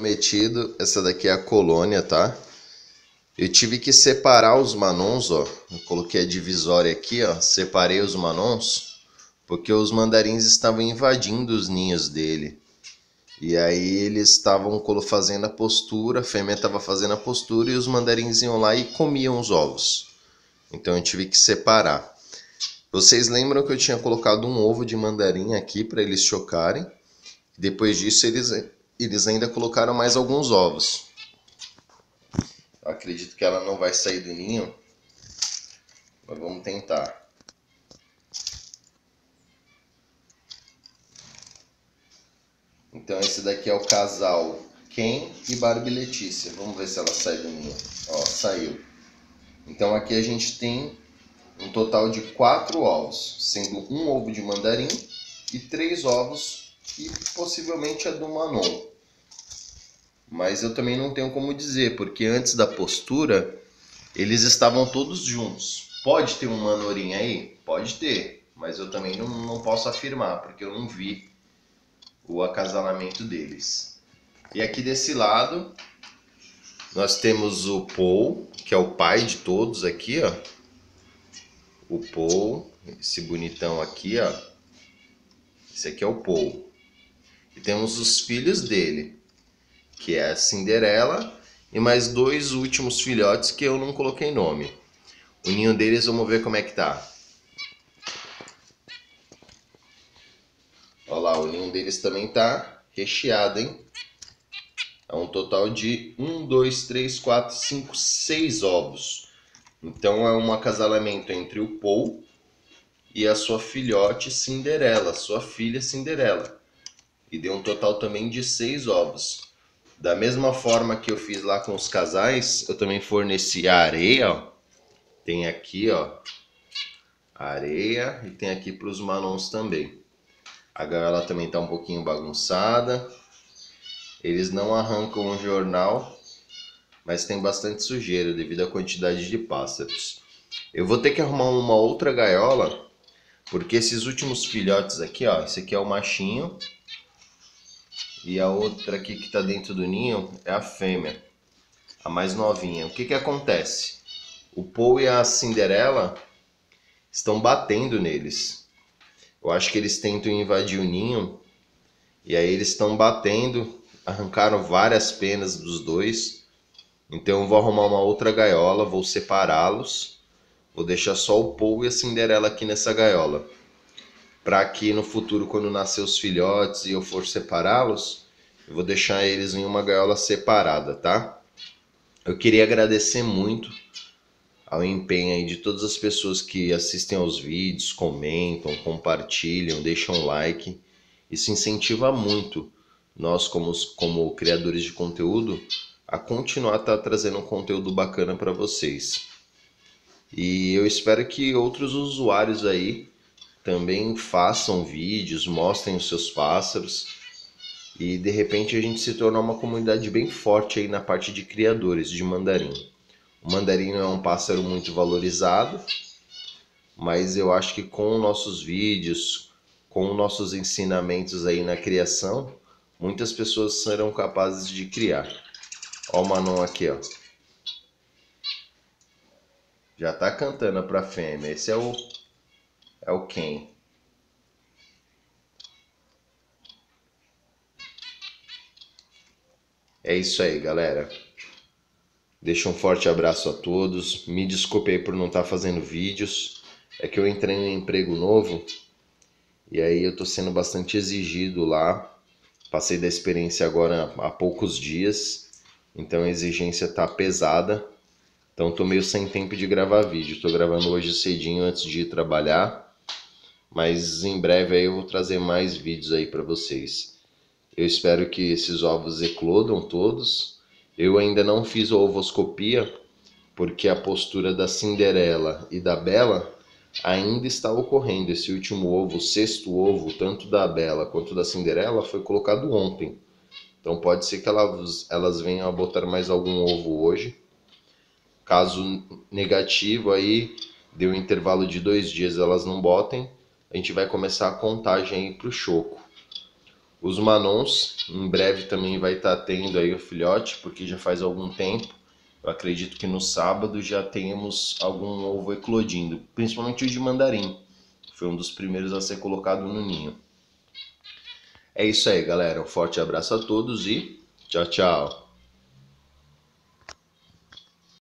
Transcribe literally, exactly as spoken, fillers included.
prometido, essa daqui é a colônia, tá? Eu tive que separar os manons, ó. Eu coloquei a divisória aqui, ó. Separei os manons, porque os mandarins estavam invadindo os ninhos dele. E aí eles estavam fazendo a postura, a fêmea estava fazendo a postura e os mandarins iam lá e comiam os ovos. Então eu tive que separar. Vocês lembram que eu tinha colocado um ovo de mandarim aqui para eles chocarem? Depois disso eles, eles ainda colocaram mais alguns ovos. Eu acredito que ela não vai sair do ninho, mas vamos tentar. Então esse daqui é o casal Ken e Barbie Letícia. Vamos ver se ela sai do ninho. Ó, saiu. Então aqui a gente tem um total de quatro ovos, sendo um ovo de mandarim e três ovos que possivelmente é do manon. Mas eu também não tenho como dizer, porque antes da postura eles estavam todos juntos. Pode ter um manorim aí? Pode ter, mas eu também não, não posso afirmar, porque eu não vi o acasalamento deles. E aqui desse lado nós temos o Paul, que é o pai de todos aqui, ó. O Paul, esse bonitão aqui, ó. Esse aqui é o Paul. E temos os filhos dele, que é a Cinderela e mais dois últimos filhotes que eu não coloquei nome. O ninho deles, vamos ver como é que tá. Olha lá, o ninho deles também tá recheado, hein? É um total de um, dois, três, quatro, cinco, seis ovos. Então é um acasalamento entre o Paul e a sua filhote Cinderela, sua filha Cinderela. E deu um total também de seis ovos. Da mesma forma que eu fiz lá com os casais, eu também forneci a areia, ó. Tem aqui, ó, areia, e tem aqui para os manons também. A gaiola também tá um pouquinho bagunçada. Eles não arrancam o jornal, mas tem bastante sujeira devido à quantidade de pássaros. Eu vou ter que arrumar uma outra gaiola, porque esses últimos filhotes aqui, ó, esse aqui é o machinho e a outra aqui que está dentro do ninho é a fêmea, a mais novinha. O que que acontece? O Paul e a Cinderela estão batendo neles. Eu acho que eles tentam invadir o ninho e aí eles estão batendo, arrancaram várias penas dos dois. Então eu vou arrumar uma outra gaiola, vou separá-los. Vou deixar só o Paul e a Cinderela aqui nessa gaiola. Para que no futuro, quando nascer os filhotes e eu for separá-los, eu vou deixar eles em uma gaiola separada, tá? Eu queria agradecer muito ao empenho aí de todas as pessoas que assistem aos vídeos, comentam, compartilham, deixam like. Isso incentiva muito nós, como, como criadores de conteúdo, a continuar tá trazendo um conteúdo bacana para vocês. E eu espero que outros usuários aí também façam vídeos, mostrem os seus pássaros e de repente a gente se tornar uma comunidade bem forte aí na parte de criadores de mandarim. O mandarim não é um pássaro muito valorizado, mas eu acho que com nossos vídeos, com nossos ensinamentos aí na criação, muitas pessoas serão capazes de criar. Ó o manon aqui, ó. Já tá cantando pra fêmea. Esse é o é o Ken. É isso aí, galera. Deixa um forte abraço a todos. Me desculpe aí por não estar fazendo vídeos. É que eu entrei em um emprego novo e aí eu tô sendo bastante exigido lá. Passei da experiência agora há poucos dias, então a exigência tá pesada. Então tô meio sem tempo de gravar vídeo. Tô gravando hoje cedinho antes de ir trabalhar, mas em breve aí eu vou trazer mais vídeos aí para vocês. Eu espero que esses ovos eclodam todos. Eu ainda não fiz a ovoscopia, porque a postura da Cinderela e da Bela ainda está ocorrendo. Esse último ovo, o sexto ovo, tanto da Bela quanto da Cinderela, foi colocado ontem. Então pode ser que elas, elas venham a botar mais algum ovo hoje. Caso negativo, aí deu um intervalo de dois dias, elas não botem, a gente vai começar a contagem aí para o choco. Os Manons, em breve também vai estar tendo aí o filhote, porque já faz algum tempo. Eu acredito que no sábado já tenhamos algum ovo eclodindo, principalmente o de mandarim. Foi um dos primeiros a ser colocado no ninho. É isso aí, galera. Um forte abraço a todos e tchau, tchau.